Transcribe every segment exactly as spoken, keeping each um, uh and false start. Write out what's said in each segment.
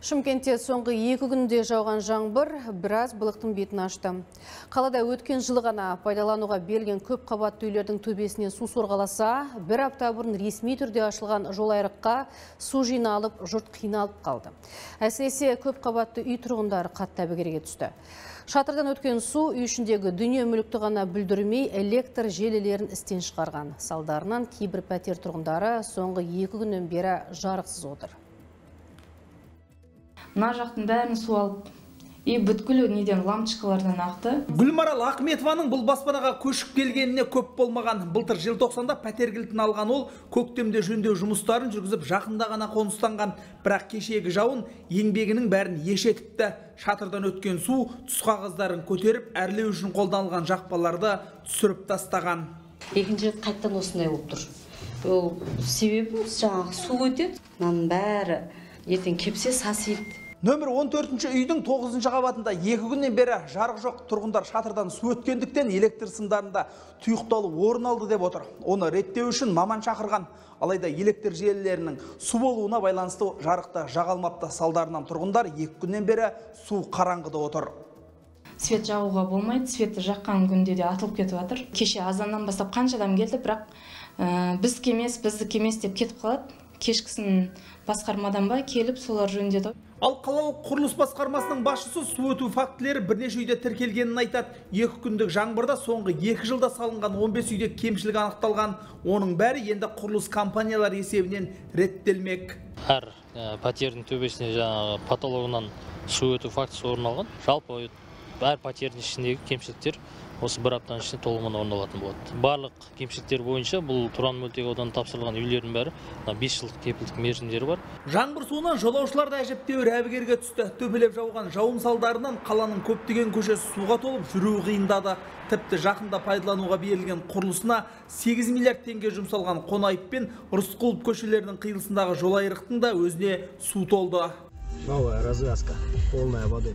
Шымкентте соңғы екі күнде жауған жаңбыр біраз былықтың бетін ашты. Қалада өткен жылы ғана пайдалануға берілген көп қабатты үйлердің төбесіне су сорғаласа, бір апта бұрын ресми түрде ашылған жолайрыққа су жиналып, жұрт қиналып қалды. Әсіресе көп қабатты үй тұрғындары қатты әбігерге түсті. Шатырдан өткен су үй ішіндегі дүние мүлікті ғана бүлдірмей, электр желілерін істен шығарған. Салдарынан кейбір пәтер тұрғындары соңғы екі күннен бері жарықсыз отыр. Мына жақтың бәрін су алып, и бүткіл неден лампочкалардан ақты. Гүлмарал Ахметованың бұл баспанаға көшіп келгеніне көп болмаған. Былтыр желтоқсанда пәтер кілтін алған ол көктемде жөндеу жұмыстарын жүргізіп жақында ғана қоныстанған. Бірақ кешегі жауын еңбегінің бәрін еш етіпті. Шатырдан өткен су түс қағаздарын көтеріп, әрлеу үшін қолданылған жақпаларды түсіріп тастаған. Екінші рет қайттан осындай болып тұр. Ол себебі жаңағы су өтеді, мынаның бәрі ертең кепсе сасиды. Нөмір он төртінші үйдің тоғызыншы қабатында екі күннен бері жарық жоқ. Тұрғындар шатырдан су өткендіктен электр сымдарында тұйықталу орын алды деп отыр. Оны реттеу үшін маман шақырған. Алайда электр желілерінің су болуына байланысты жарықта жағалмапты. Салдарынан тұрғындар екі күннен бері су қараңғыда отыр. Свет жағуға болмайды, светті жаққан күнде де атылып кетіп жатыр. Кеше азаннан бастап қанша адам келді, бірақ ә, біз кемес, бізді кемес деп кетіп қалады. Кешкісін басқармадан ба келіп солар жөндеді. Ал қалалық құрылыс басқармасының басшысы су өту фактілері бірнеше үйде тіркелгенін айтады. Екі күндік жаңбырда соңғы екі жылда салынған он бес үйде кемшілік анықталған. Оның бәрі енді құрылыс компаниялар есебінен реттелмек. Әр пәтердің төбесіне жаңағы потологынан су өту фактісі орын алған. Жалпы әр пәтердің ішіндегі кемшіліктер осы бір аптаның ішінде толығымен орындалатын болады. Барлық кемшіліктер бойынша бұл Тұран мөлтек ауданы тапсырылған үйлердің бәрі бес жылдық кепілдік мерзімдері бар. Жаңбыр суынан жолаушылар да әжептәуір әбігерге түсті. Төпелеп жауған жауын салдарынан қаланың көптеген көшесі суға толып, жүруі қиындады. Тіпті жақында пайдалануға берілген құрылысына сегіз миллиард теңге жұмсалған Қонаев пен Рысқұлов көшелерінің қиылысындағы жолайрықтың да өзіне су толды. Новая развязка, полная воды.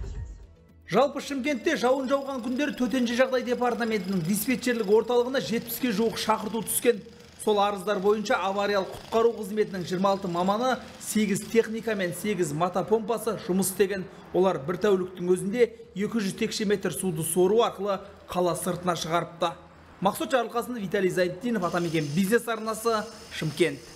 Жалпы Шымкентте жауын жауған күндер төтенше жағдай департаментінің диспетчерлік орталығына жетпіске жуық шақырту түскен. Сол арыздар бойынша авариялық құтқару қызметінің жиырма алты маманы, сегіз техника мен сегіз мотопомпасы жұмыс істеген. Олар бір тәуліктің өзінде екі жүз текше метр суды сору арқылы қала сыртына шығарыпты. Мақсұт Жарылқасын, Виталий Зайнетдинов, Атамекен бизнес арнасы, Шымкент.